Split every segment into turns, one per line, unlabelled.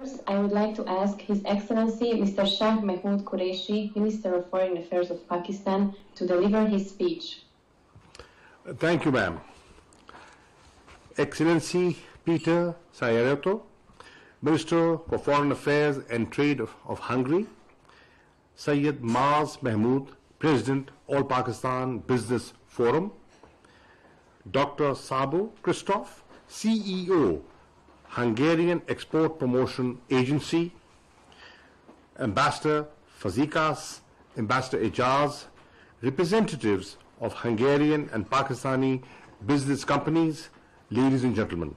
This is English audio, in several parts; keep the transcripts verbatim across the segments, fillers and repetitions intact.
I would like to ask His Excellency Mister Shah Mahmood Qureshi, Minister of Foreign Affairs of Pakistan, to deliver his speech.
Thank you, ma'am. Excellency Peter Sajartu, Minister for Foreign Affairs and Trade of, of Hungary, Syed Maz Mehmood, President, All Pakistan Business Forum, Doctor Sabo Christoph, C E O, Hungarian Export Promotion Agency, Ambassador Fazikas, Ambassador Ejaz, representatives of Hungarian and Pakistani business companies, ladies and gentlemen.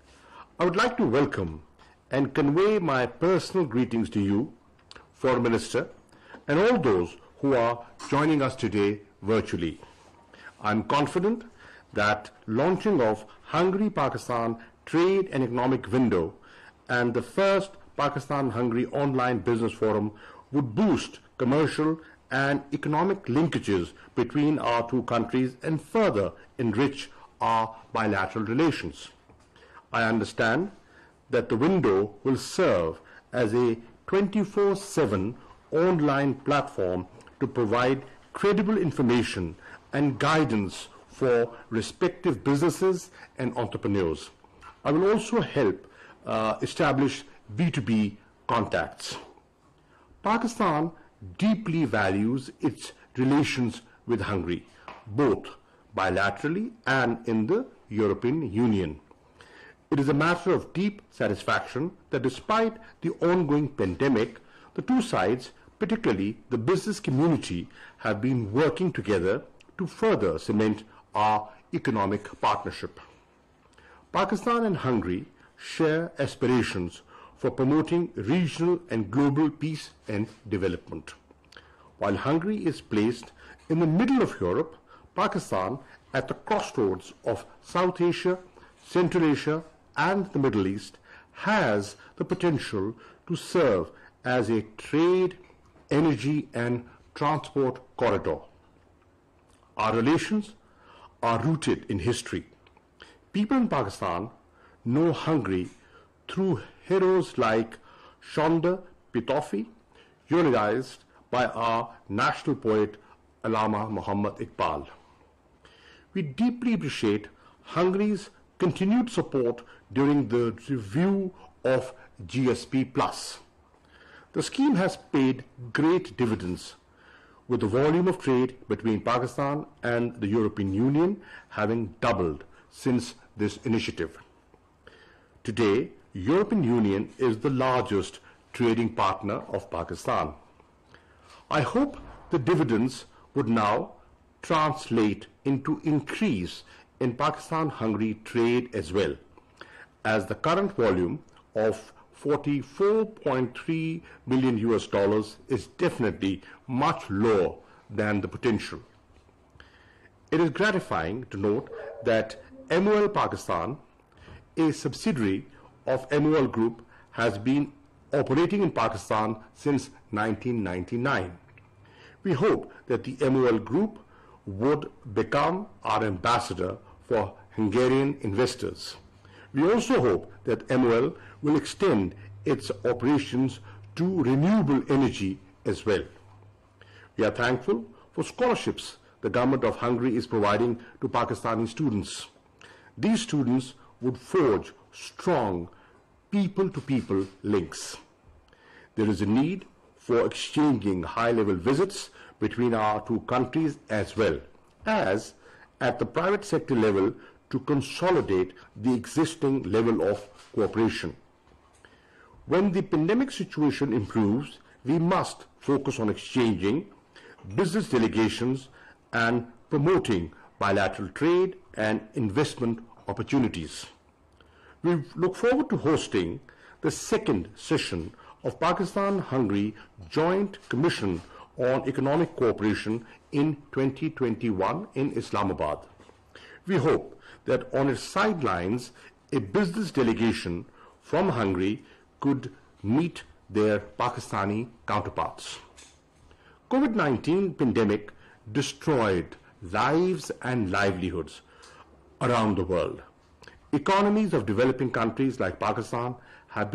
I would like to welcome and convey my personal greetings to you, Foreign Minister, and all those who are joining us today virtually. I am confident that launching of Hungary-Pakistan Trade and Economic Window and the first Pakistan-Hungary Online Business Forum would boost commercial and economic linkages between our two countries and further enrich our bilateral relations. I understand that the window will serve as a twenty-four seven online platform to provide credible information and guidance for respective businesses and entrepreneurs. I will also help uh, establish B two B contacts. Pakistan deeply values its relations with Hungary, both bilaterally and in the European Union. It is a matter of deep satisfaction that despite the ongoing pandemic, the two sides, particularly the business community, have been working together to further cement our economic partnership. Pakistan and Hungary share aspirations for promoting regional and global peace and development. While Hungary is placed in the middle of Europe, Pakistan, at the crossroads of South Asia, Central Asia, and the Middle East, has the potential to serve as a trade, energy, and transport corridor. Our relations are rooted in history. People in Pakistan know Hungary through heroes like Shonda Pitofi, eulogized by our national poet Allama Muhammad Iqbal. We deeply appreciate Hungary's continued support during the review of G S P plus. The scheme has paid great dividends, with the volume of trade between Pakistan and the European Union having doubled since this initiative. Today, European Union is the largest trading partner of Pakistan. I hope the dividends would now translate into increase in Pakistan-Hungary trade as well, as the current volume of forty-four point three million U S dollars is definitely much lower than the potential. It is gratifying to note that M O L Pakistan, a subsidiary of M O L Group, has been operating in Pakistan since nineteen ninety-nine. We hope that the M O L Group would become our ambassador for Hungarian investors. We also hope that M O L will extend its operations to renewable energy as well. We are thankful for scholarships the government of Hungary is providing to Pakistani students. These students would forge strong people-to-people links. There is a need for exchanging high-level visits between our two countries as well as at the private sector level to consolidate the existing level of cooperation. When the pandemic situation improves, we must focus on exchanging business delegations and promoting bilateral trade and investment opportunities. We look forward to hosting the second session of Pakistan-Hungary Joint Commission on Economic Cooperation in twenty twenty-one in Islamabad. We hope that on its sidelines, a business delegation from Hungary could meet their Pakistani counterparts. COVID nineteen pandemic destroyed lives and livelihoods around the world. Economies of developing countries like Pakistan have been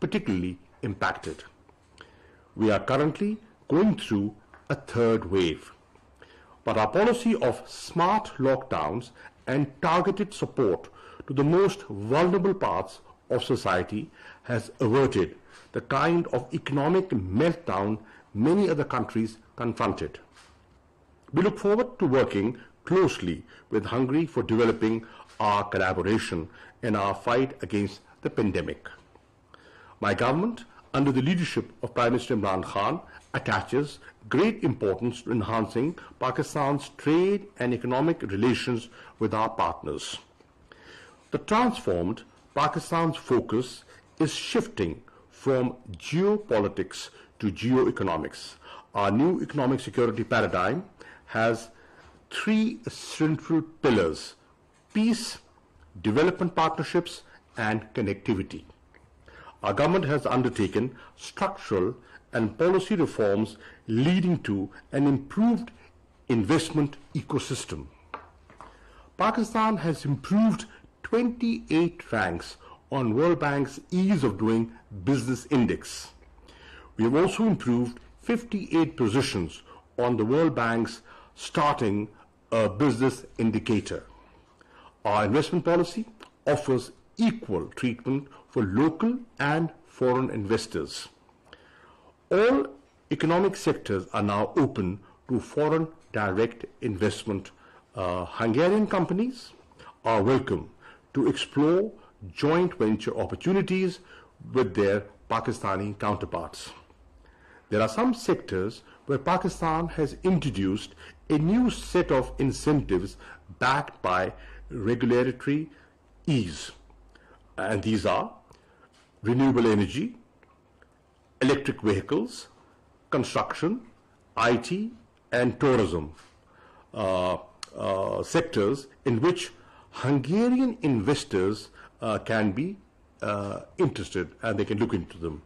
particularly impacted. We are currently going through a third wave, but our policy of smart lockdowns and targeted support to the most vulnerable parts of society has averted the kind of economic meltdown many other countries confronted. We look forward to working closely with Hungary for developing our collaboration in our fight against the pandemic. My government, under the leadership of Prime Minister Imran Khan, attaches great importance to enhancing Pakistan's trade and economic relations with our partners. The transformed Pakistan's focus is shifting from geopolitics to geoeconomics. Our new economic security paradigm has three central pillars: peace, development partnerships, and connectivity. Our government has undertaken structural and policy reforms leading to an improved investment ecosystem. Pakistan has improved twenty-eight ranks on World Bank's Ease of Doing Business Index. We have also improved fifty-eight positions on the World Bank's Starting a Business Indicator. Our investment policy offers equal treatment for local and foreign investors. All economic sectors are now open to foreign direct investment. Uh, Hungarian companies are welcome to explore joint venture opportunities with their Pakistani counterparts. There are some sectors where Pakistan has introduced a new set of incentives backed by regulatory ease, and these are renewable energy, electric vehicles, construction, I T, and tourism, uh, uh, sectors in which Hungarian investors uh, can be uh, interested and they can look into them.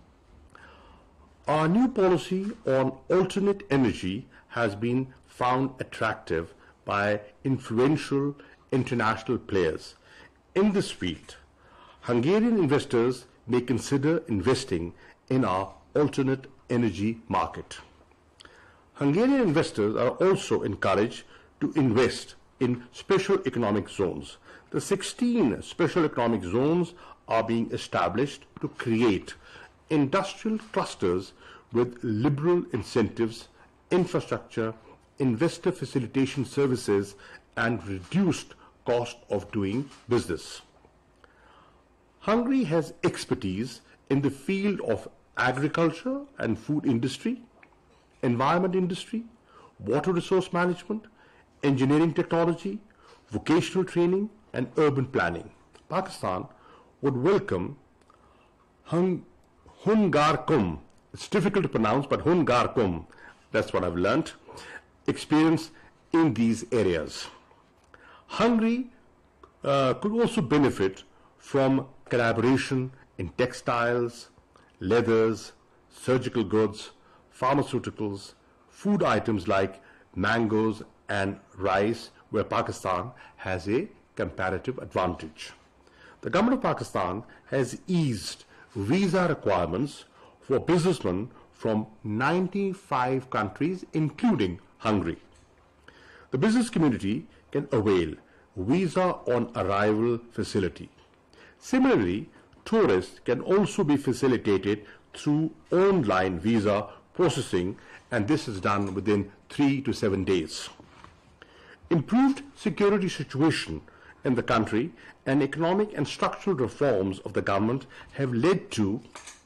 Our new policy on alternate energy has been found attractive by influential international players. In this field, Hungarian investors may consider investing in our alternate energy market. Hungarian investors are also encouraged to invest in special economic zones. The sixteen special economic zones are being established to create industrial clusters with liberal incentives, infrastructure, investor facilitation services, and reduced cost of doing business. Hungary has expertise in the field of agriculture and food industry, environment industry, water resource management, engineering technology, vocational training, and urban planning. Pakistan would welcome Hung Hungarkum, it's difficult to pronounce, but Hungarkum, that's what I've learnt, experience in these areas. Hungary uh, could also benefit from collaboration in textiles, leathers, surgical goods, pharmaceuticals, food items like mangoes and rice, where Pakistan has a comparative advantage. The government of Pakistan has eased visa requirements for businessmen from ninety-five countries, including Hungary. The business community can avail visa on arrival facility. Similarly, tourists can also be facilitated through online visa processing, and this is done within three to seven days. Improved security situation in the country and economic and structural reforms of the government have led to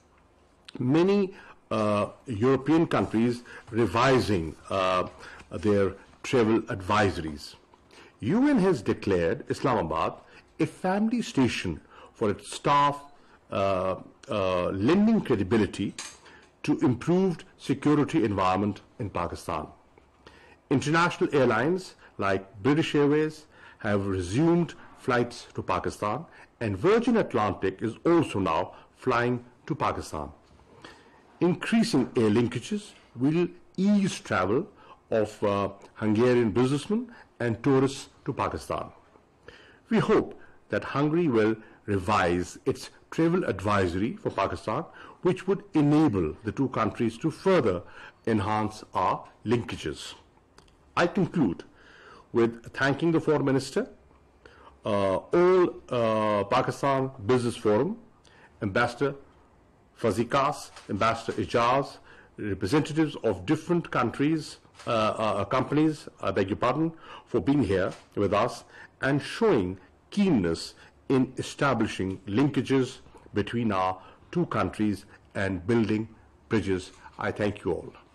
many uh, European countries revising uh, their travel advisories. U N has declared Islamabad a family station for its staff, uh, uh, lending credibility to improved security environment in Pakistan. International airlines like British Airways have resumed flights to Pakistan, and Virgin Atlantic is also now flying to Pakistan. Increasing air linkages will ease travel of uh, Hungarian businessmen and tourists to Pakistan. We hope that Hungary will revise its travel advisory for Pakistan, which would enable the two countries to further enhance our linkages. I conclude with thanking the Foreign Minister, uh, all uh, Pakistan Business Forum, Ambassador Fazikas, Ambassador Ijaz, representatives of different countries, uh, uh, companies, I beg your pardon, for being here with us and showing keenness in establishing linkages between our two countries and building bridges. I thank you all.